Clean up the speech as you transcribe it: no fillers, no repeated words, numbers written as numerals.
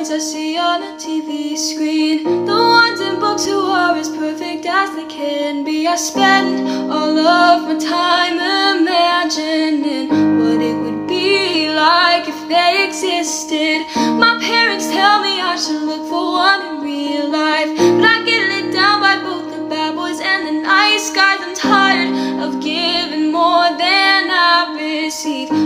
points I see on a TV screen, the ones in books who are as perfect as they can be. I spend all of my time imagining what it would be like if they existed. My parents tell me I should look for one in real life, but I get let down by both the bad boys and the nice guys. I'm tired of giving more than I receive.